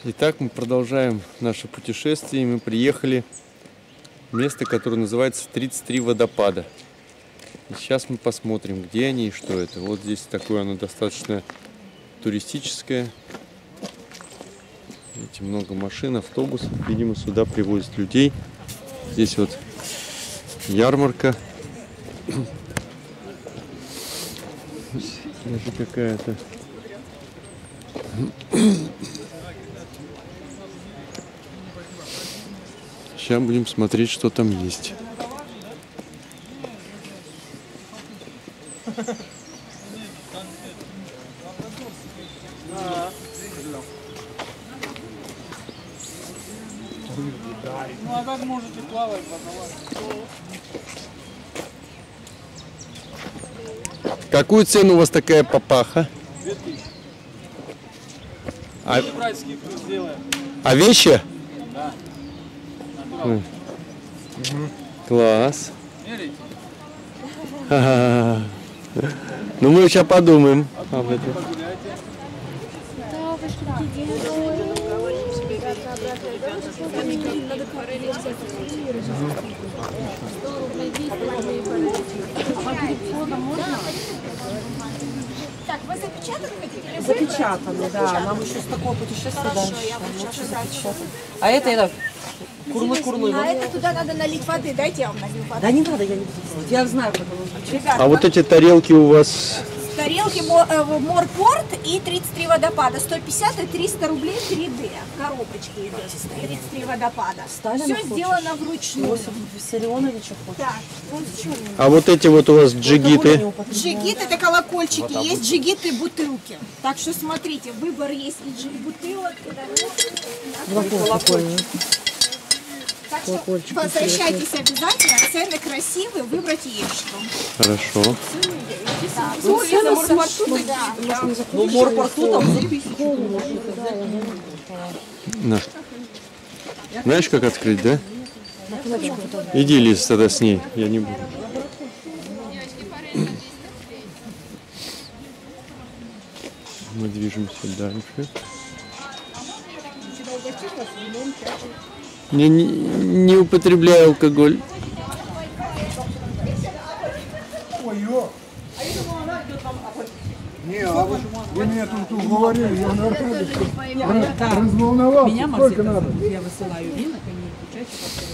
Итак, мы продолжаем наше путешествие. Мы приехали в место, которое называется 33 водопада. И сейчас мы посмотрим, где они и что это. Вот здесь такое оно достаточно туристическое. Видите, много машин, автобусов. Видимо, сюда привозят людей. Здесь вот ярмарка. Даже какая-то. Сейчас будем смотреть, что там есть. Ну а как можете плавать, Какую цену у вас такая папаха? 2000. А, Брать скидку сделаем. а вещи? Да. Класс. Мерите? Ха-ха-ха. Ну мы сейчас подумаем об этом. Погуляйте. Так, вы запечатаны хотите или Запечатаны, да. Нам еще с такого путешествия Хорошо, дальше. я вот сейчас Запечатаны. А это курлы-курлы. А это туда надо налить воды. Дайте я вам налью воды. Да не надо, я не буду делать. Я знаю, как оно звучит. Ребята, А вот эти тарелки у вас... тарелки Морпорт и 33 водопада. 150 и 300 рублей 3D. В коробочке идет. 33 водопада. Сталина Все хочешь? сделано вручную. Иосиф Виссарионовича хочешь? Так, вот в чем. А вот эти вот у вас джигиты. Джигит это колокольчики, есть джигиты бутылки. Так что смотрите, выбор есть и бутылок, и Колокольчик. так что возвращайтесь обязательно, цены красивые, выбрать есть что. Хорошо. Да, ну, это Морпорту, да. Ну, морпорту там за 1000. На. Знаешь, как открыть, да? Иди, Лиз, тогда с ней. Я не буду. Мы движемся дальше. Я не употребляю алкоголь. Не, а вы меня тут уговорили, я на разволновался. Меня Сколько надо? Я высылаю винок, они включаются.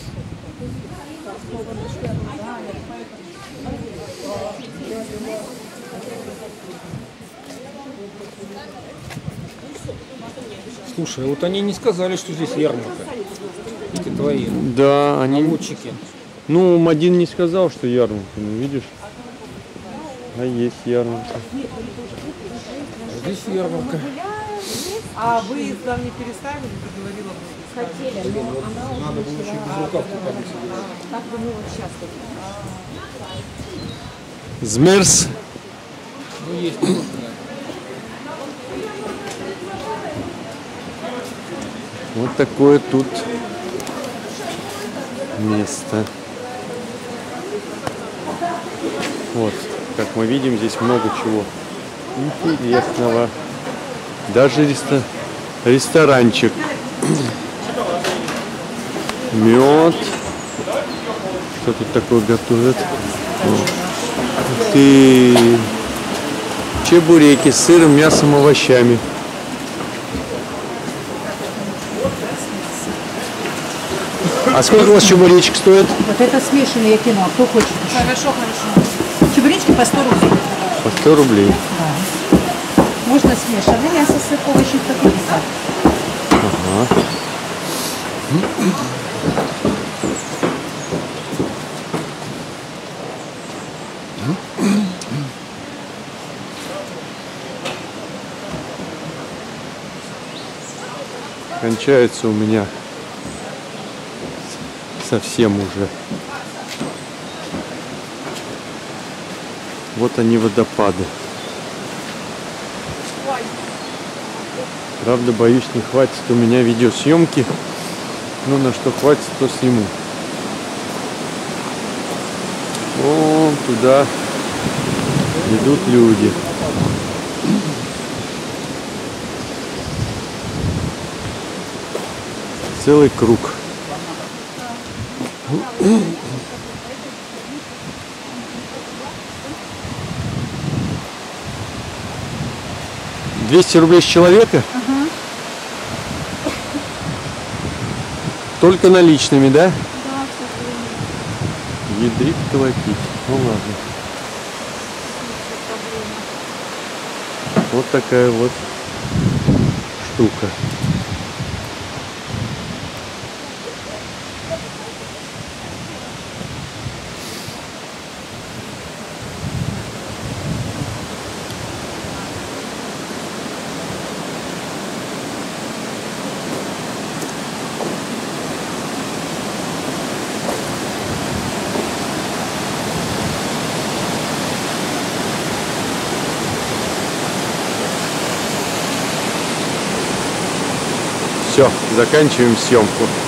Слушай, вот они не сказали, что здесь ярмарка. Эти твои Да, они... наводчики. Ну, один не сказал, что ярмарка, ну видишь? А есть ярмарка. Здесь ярмарка. А вы там не переставили, ты говорила, хотели, но она Надо было еще без рукавки ходить. так бы мы вот сейчас. Змерз. Ну, есть немножко. Вот такое тут место. Вот, как мы видим, здесь много чего интересного. Даже ресторанчик. Мед. Что тут такое готовят? Ух ты! Чебуреки с сыром, мясом, овощами. А сколько у вас чебуречек стоит? Вот это смешанное я кинула. Кто хочет? Хорошо, хорошо. Чебуречки по 100 рублей. По 100 рублей. Можно смешанное мясо с овощи 150. Ага. Кончается у меня совсем уже. Вот они, водопады. Правда, боюсь, не хватит у меня видеосъемки. Но на что хватит, то сниму. Вон туда идут люди. Целый круг. 200 рублей с человека? Ага. Только наличными, да? Да, все время. Ядрить колотить. Ну ладно. Вот такая вот штука. Все, заканчиваем съемку.